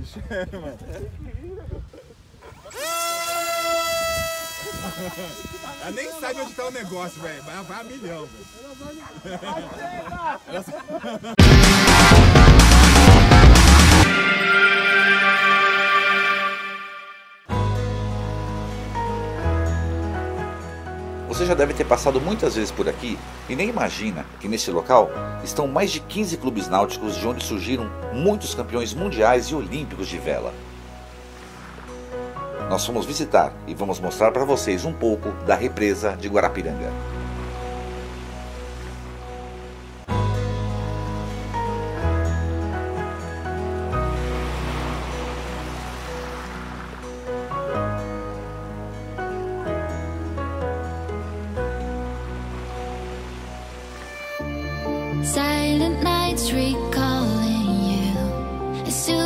Bicho, é, mano. Ela nem sabe onde tá o negócio, velho. Vai a milhão, velho. Você já deve ter passado muitas vezes por aqui e nem imagina que neste local estão mais de 15 clubes náuticos de onde surgiram muitos campeões mundiais e olímpicos de vela. Nós fomos visitar e vamos mostrar para vocês um pouco da Represa de Guarapiranga. Silent nights recalling you. As soon